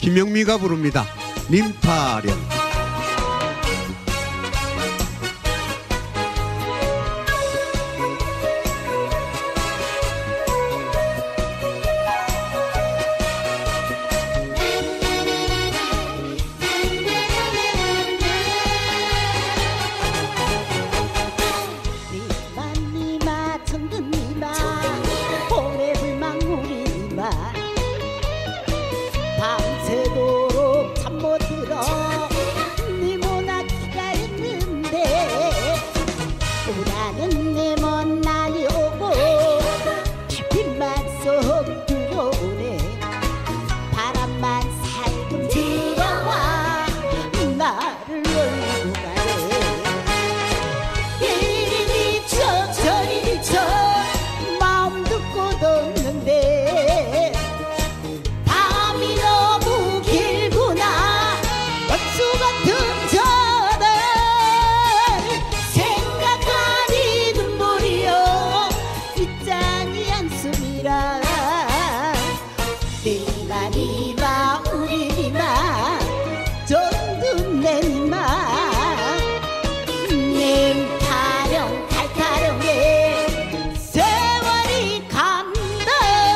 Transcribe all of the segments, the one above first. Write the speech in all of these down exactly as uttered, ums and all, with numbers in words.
김영미가 부릅니다. 님타령. 밤새도록 잠 못 들어 네 모나 기다렸는데 오라는 내 먼 날이 오고 달빛만 쏙 들어오네. 바람만 살금 들어와 나를 놀고 가네. 이리 미쳐 저리 미쳐 마음 듣고 뒀는데 밤이 너무 길구나. 원수 같은 저들 생각하니 눈물이요 빗장이 한숨이라. 네가 니마 우리 니마 전두 내 니마 님 타령 탈타령에 세월이 간다.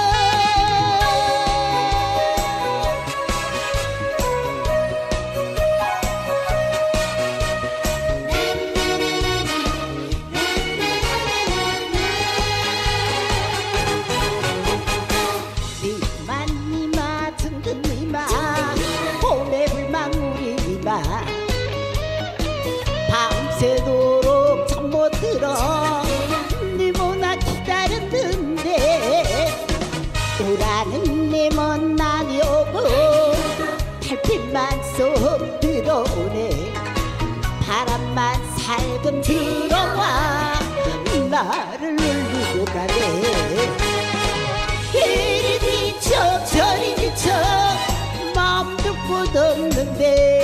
니마 니마 둥근 니마 봄의 불망우리 니마 밤새도록 잠 못 들어 네 모나 기다렸는데 오라는 내 먼 날이 오고 달빛만 쏙 들어오네. 바람만 살금 들어와 나를 울리고 가네. 이리 미쳐 저리 미쳐 마음 듣고 덮는데